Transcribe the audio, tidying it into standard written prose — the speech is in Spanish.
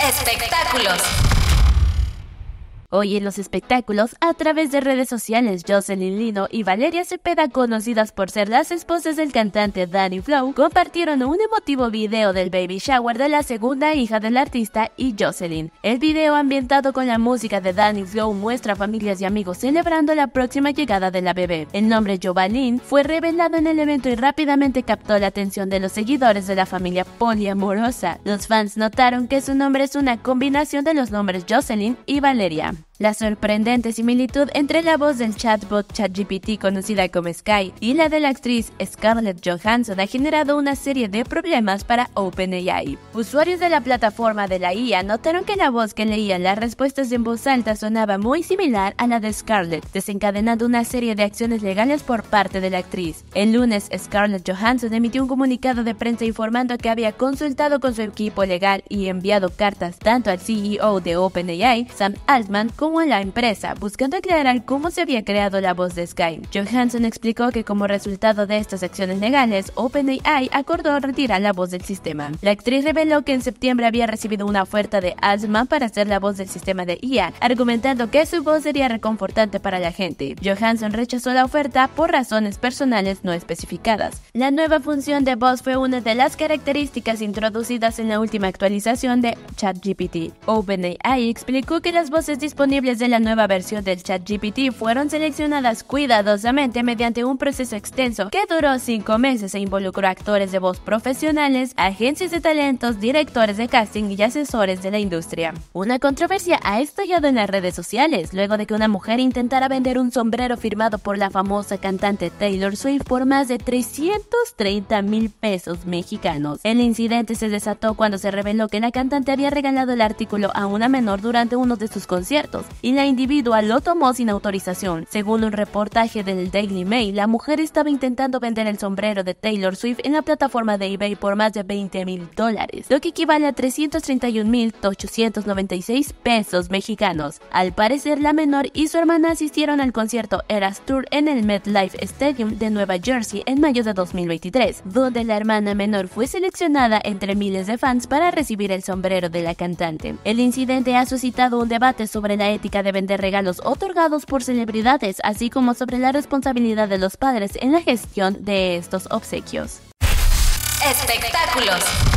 Espectáculos. Hoy en los espectáculos, a través de redes sociales, Jocelyn Lino y Valeria Cepeda, conocidas por ser las esposas del cantante Danny Flow, compartieron un emotivo video del baby shower de la segunda hija del artista y Jocelyn. El video, ambientado con la música de Danny Flow, muestra a familias y amigos celebrando la próxima llegada de la bebé. El nombre Jovalyn fue revelado en el evento y rápidamente captó la atención de los seguidores de la familia poliamorosa. Los fans notaron que su nombre es una combinación de los nombres Jocelyn y Valeria. La sorprendente similitud entre la voz del chatbot ChatGPT, conocida como Sky, y la de la actriz Scarlett Johansson ha generado una serie de problemas para OpenAI. Usuarios de la plataforma de la IA notaron que la voz que leía las respuestas en voz alta sonaba muy similar a la de Scarlett, desencadenando una serie de acciones legales por parte de la actriz. El lunes, Scarlett Johansson emitió un comunicado de prensa informando que había consultado con su equipo legal y enviado cartas tanto al CEO de OpenAI, Sam Altman, como a la empresa, buscando aclarar cómo se había creado la voz de Sky. Johansson explicó que como resultado de estas acciones legales, OpenAI acordó retirar la voz del sistema. La actriz reveló que en septiembre había recibido una oferta de Altman para ser la voz del sistema de IA, argumentando que su voz sería reconfortante para la gente. Johansson rechazó la oferta por razones personales no especificadas. La nueva función de voz fue una de las características introducidas en la última actualización de ChatGPT. OpenAI explicó que las voces disponibles de la nueva versión del ChatGPT fueron seleccionadas cuidadosamente mediante un proceso extenso que duró 5 meses e involucró actores de voz profesionales, agencias de talentos, directores de casting y asesores de la industria. Una controversia ha estallado en las redes sociales luego de que una mujer intentara vender un sombrero firmado por la famosa cantante Taylor Swift por más de 330,000 pesos mexicanos. El incidente se desató cuando se reveló que la cantante había regalado el artículo a una menor durante uno de sus conciertos y la individua lo tomó sin autorización. Según un reportaje del Daily Mail, la mujer estaba intentando vender el sombrero de Taylor Swift en la plataforma de eBay por más de $20,000, lo que equivale a 331,896 pesos mexicanos. Al parecer, la menor y su hermana asistieron al concierto Eras Tour en el MetLife Stadium de Nueva Jersey en mayo de 2023, donde la hermana menor fue seleccionada entre miles de fans para recibir el sombrero de la cantante. El incidente ha suscitado un debate sobre la ética de vender regalos otorgados por celebridades, así como sobre la responsabilidad de los padres en la gestión de estos obsequios. Espectáculos.